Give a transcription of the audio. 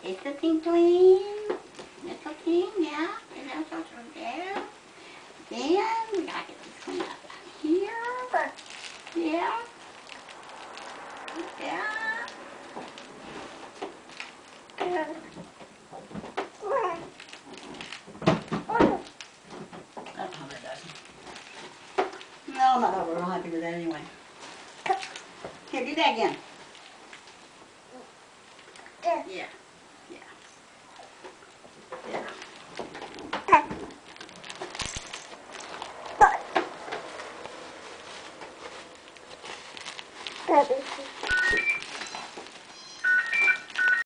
It's looking clean. It's looking, yeah. It's also there. Then we gotta get this clean up here. Yeah. Yeah. That's how that does. No, I'm not overall happy with that anyway. Here, do that again. Yeah.